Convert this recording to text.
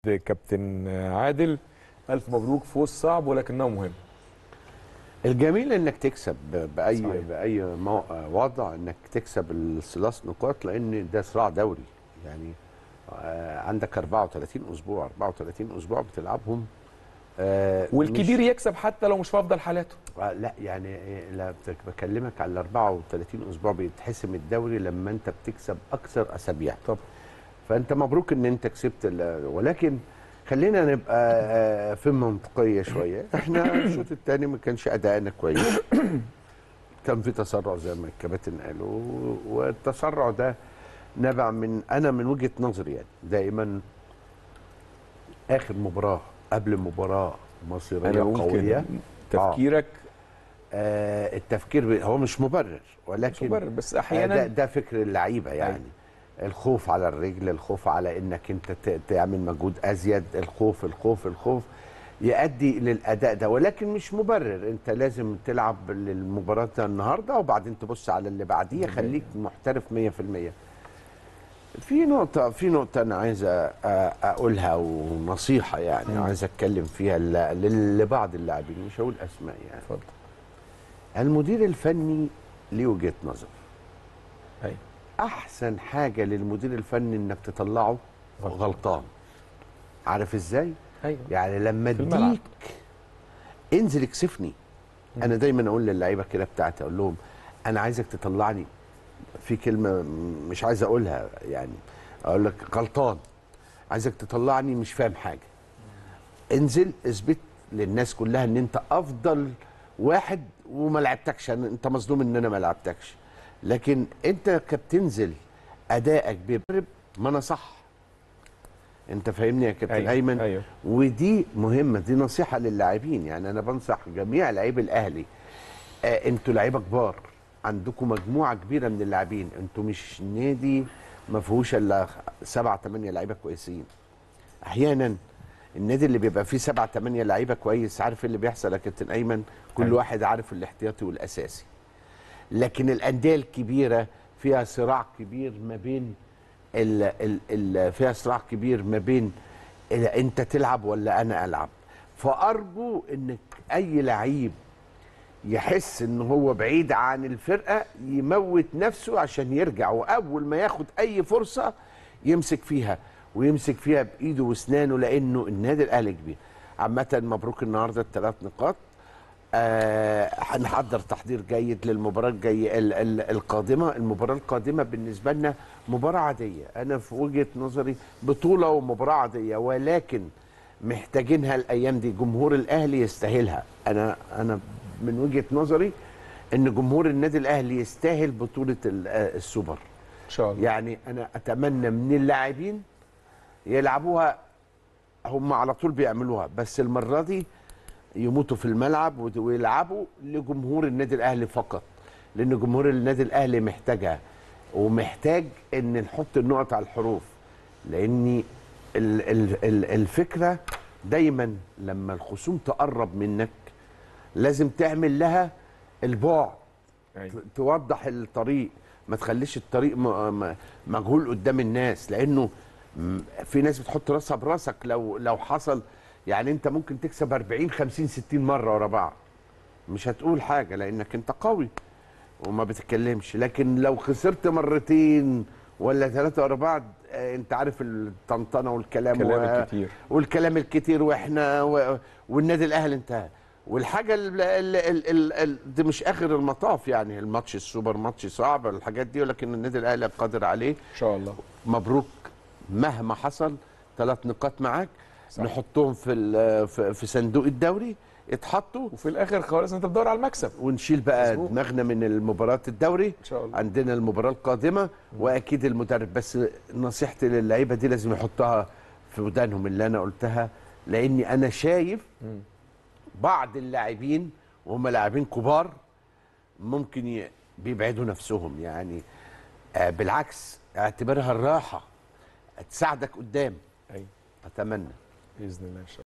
كابتن عادل، ألف مبروك، فوز صعب ولكنه مهم. الجميل انك تكسب صحيح. باي وضع، انك تكسب الثلاث نقاط، لان ده صراع دوري. يعني عندك 34 اسبوع بتلعبهم. والكبير مش يكسب حتى لو مش في أفضل حالاته. لا يعني لا، بكلمك على 34 اسبوع بيتحسم الدوري لما انت بتكسب اكثر اسابيع. طب فانت مبروك ان انت كسبت ولكن خلينا نبقى في منطقيه شويه. احنا الشوط الثاني ما كانش ادائنا كويس، كان في تسرع زي ما الكباتن قالوا، والتسرع ده نبع من وجهه نظري. يعني دائما اخر مباراه قبل مباراه مصيريه أنا بقول كده قويه. تفكيرك التفكير هو مش مبرر، مش ولكن مبرر، بس أحيانا ده فكر اللعيبه. يعني الخوف على الرجل، الخوف على انك انت تعمل مجهود ازيد، الخوف يؤدي للاداء ده، ولكن مش مبرر. انت لازم تلعب للمباراه النهارده وبعدين تبص على اللي بعديه. خليك محترف 100%. في نقطه انا عايز اقولها، ونصيحه يعني عايز اتكلم فيها لبعض اللاعبين، مش هقول اسماء يعني. اتفضل. المدير الفني ليه وجهه نظر. أيوة. احسن حاجه للمدير الفني انك تطلعه غلطان. عارف ازاي؟ أيوة. يعني لما في الملعب. اديك انزل اكسفني. انا دايما اقول للعيبه كده بتاعتي، اقول لهم انا عايزك تطلعني في كلمه مش عايز اقولها، يعني اقول لك غلطان، عايزك تطلعني مش فاهم حاجه. انزل اثبت للناس كلها ان انت افضل واحد وما لعبتكش، انت مظلوم ان انا ما لعبتكش. لكن انت كبتنزل ادائك بيبرب، ما انا صح. انت فاهمني يا كابتن؟ أيوة. ايمن. أيوة. ودي مهمه، دي نصيحه للاعبين. يعني انا بنصح جميع لاعبي الاهلي. انتوا لعيبه كبار، عندكم مجموعه كبيره من اللاعبين، انتوا مش نادي ما فيهوش الا 7 8 لعيبه كويسين. احيانا النادي اللي بيبقى فيه 7 8 لعيبه كويس، عارف إيه اللي بيحصل يا كابتن ايمن؟ كل أيوة. واحد عارف الاحتياطي والاساسي. لكن الانديه الكبيره فيها صراع كبير ما بين فيها صراع كبير ما بين انت تلعب ولا انا العب. فارجو ان اي لعيب يحس ان هو بعيد عن الفرقه يموت نفسه عشان يرجع، واول ما ياخد اي فرصه يمسك فيها، ويمسك فيها بايده واسنانه، لانه النادي الاهلي كبير. عامه مبروك النهارده الثلاث نقاط. هنحضر تحضير جيد للمباراه الجايه القادمه. المباراه القادمه بالنسبه لنا مباراه عاديه، انا في وجهه نظري بطوله ومباراه عاديه، ولكن محتاجينها الايام دي. جمهور الاهلي يستاهلها. انا من وجهه نظري ان جمهور النادي الاهلي يستاهل بطوله السوبر إن شاء الله. يعني انا اتمنى من اللاعبين يلعبوها، هم على طول بيعملوها، بس المره دي يموتوا في الملعب ويلعبوا لجمهور النادي الاهلي فقط، لان جمهور النادي الاهلي محتاجها، ومحتاج ان نحط النقط على الحروف. لان الفكره دايما لما الخصوم تقرب منك لازم تعمل لها البعد. أيوة. توضح الطريق، ما تخليش الطريق مجهول قدام الناس، لانه في ناس بتحط راسها براسك. لو حصل يعني انت ممكن تكسب 40 50 60 مره ورا بعض، مش هتقول حاجه لانك انت قوي وما بتتكلمش. لكن لو خسرت مرتين ولا ثلاثه ورا بعض، انت عارف الطنطنه والكلام الكتير. والكلام الكتير، والنادي الاهلي انتهى. والحاجه دي مش اخر المطاف. يعني الماتش السوبر ماتش صعب الحاجات دي، ولكن النادي الاهلي قادر عليه. إن شاء الله. مبروك. مهما حصل 3 نقاط معاك. صح. نحطهم في صندوق الدوري، يتحطوا، وفي الآخر خالص أنت بتدور على المكسب. ونشيل بقى مظبوط. دماغنا من المباراة الدوري. إن شاء الله. عندنا المباراة القادمة واكيد المدرب. بس نصيحتي للعيبة دي لازم يحطها في ودانهم اللي انا قلتها، لاني انا شايف بعض اللاعبين وهم لاعبين كبار ممكن بيبعدوا نفسهم. يعني بالعكس، اعتبرها الراحة تساعدك قدام. أيوة. اتمنى بإذن الله إن شاء الله.